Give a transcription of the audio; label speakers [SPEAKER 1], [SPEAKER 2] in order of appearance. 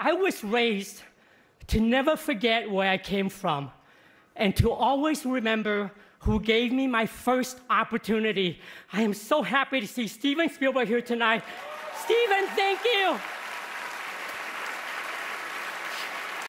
[SPEAKER 1] I was raised to never forget where I came from and to always remember who gave me my first opportunity. I am so happy to see Steven Spielberg here tonight. Steven, thank you.